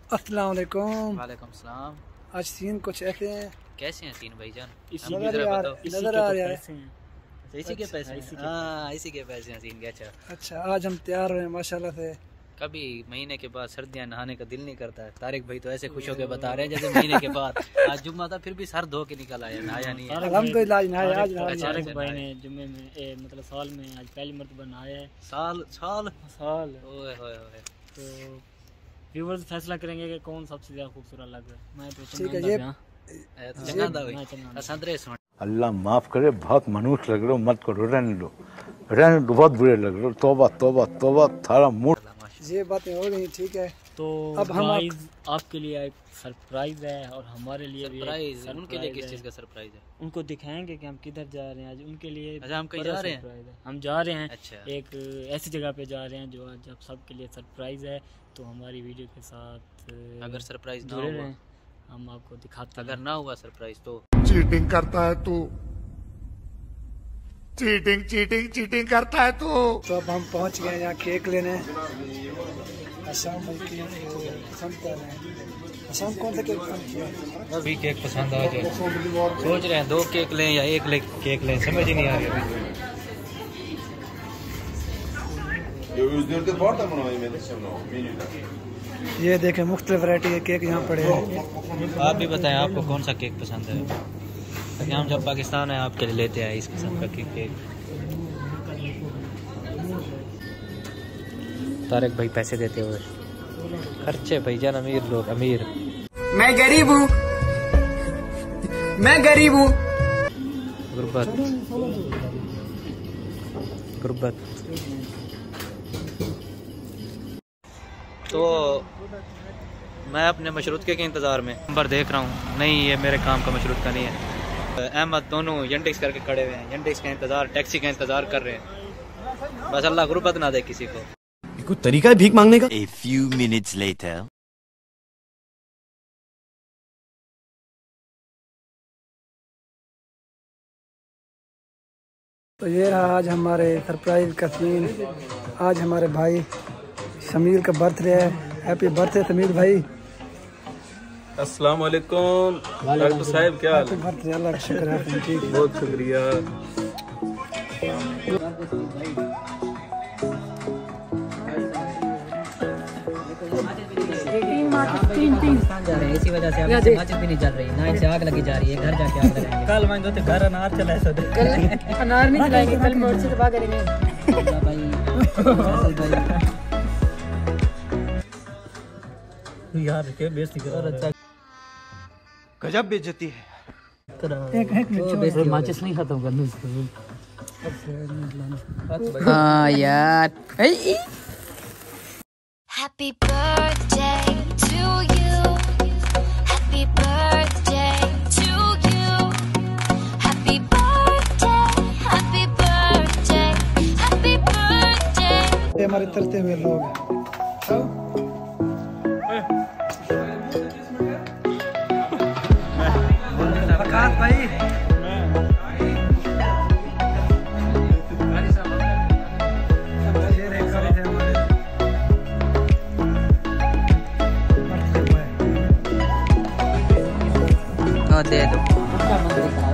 अस्सलाम वालेकुम। वालेकुम सलाम। आज सीन कुछ ऐसे हैं। कैसे हैं सीन भाईजान? नजर आ रहा है। इसी के पैसे हाँ इसी के पैसे हैं सीन के। अच्छा आज हम तैयार हुए माशाल्लाह से। कभी महीने के बाद सर्दियाँ नहाने का दिल नहीं करता है। तारिक भाई तो ऐसे खुश होकर बता रहे हैं जैसे महीने के बाद। आज जुम्मा था फिर भी सर धो के निकल आया, नहाया नहीं है। अल्हम्दुलिल्लाह आज नहाया। आज तारिक भाई ने जुम्मे में मतलब साल में आज पहली मर्तबा नहाया है। साल साल साल ओए होए होए। तो व्यूअर्स फैसला करेंगे कि कौन सबसे ज्यादा खूबसूरत लग रहा है। मैं तो ठीक है ये चंगा भाई संतरे सुन। अल्लाह माफ करे, बहुत मनुष्य लग रहे हो, मत करो, रहने दो बहुत बुरे लग रहे हो। तौबा तौबा तौबा, थारा मूड। ये बातें हो रही ठीक है। तो अब हम आपके लिए एक सरप्राइज है और हमारे लिए भी सरप्राइज। उनके लिए किस चीज़ का सरप्राइज है? उनको दिखाएंगे कि हम किधर जा रहे हैं आज। उनके लिए अच्छा हम कहीं जा रहे हैं? हम जा रहे हैं अच्छा एक ऐसी जगह पे जा रहे हैं जो आज आप सबके लिए सरप्राइज है। तो हमारी वीडियो के साथ अगर सरप्राइज ना जुड़े हुआ, रहें, हम आपको दिखाते हैं। अगर ना हुआ सरप्राइज तो चीटिंग करता है तू, चीटिंग चीटिंग चीटिंग करता है तू। तो अब हम पहुंच गए यहाँ केक लेने। आसाम भाई केक पसंद कर रहे हैं। आसाम कौन सा केक पसंद किया? अभी केक पसंद आ जाए सोच रहे हैं 2 केक लें या 1 केक लें, समझ ही नहीं आ रही अभी। ये देखें मुख्तलिफ वैरायटी के केक यहाँ पड़े हैं। आप भी बताएं आपको कौन सा केक पसंद है? ताकि हम जब पाकिस्तान है आपके लिए लेते हैं इस किस्म का केक। तारिक भाई पैसे देते हुए खर्चे भाईजान, अमीर लोग अमीर। मैं गरीब हूँ, मैं गरीब हूँ। गुर्बत गुर्बत। तो मैं अपने मशरूतके के इंतज़ार में नंबर देख रहा हूँ। नहीं ये मेरे काम का मशरूत का नहीं है। अहमद दोनों यंडेक्स करके खड़े हुए हैं, यंडेक्स का इंतज़ार, टैक्सी का इंतज़ार कर रहे हैं। बस अल्लाह गुर्बत ना दे किसी को। कोई तरीका है भीख मांगने का? A few minutes later. तो ये रहा आज हमारे सरप्राइज का सीन। आज हमारे भाई समीर का बर्थडे है। हैप्पी बर्थडे समीर भाई। अस्सलाम वालेकुम डॉक्टर साहब, क्या हाल है? बर्थडे अल्लाह का शुक्र है। ठीक है बहुत शुक्रिया। इसी वजह से माचिस भी नहीं जल रही, ना इनसे आग लगी जा रही है। घर जाके आग लगाएंगे। कल मांगो तो घर अनार चला है। कल अनार नहीं चलाएंगे, कल मोड़ से दबा करेंगे यार के बेइज्जती कर। गजब बेइज्जती है। एक माचिस नहीं खत्म करनी। हाँ यार। Happy birthday to you. Happy birthday to you. Happy birthday, happy birthday, happy birthday. ये हमारे तरते हुए लोग हैं। वकास भाई दे दो।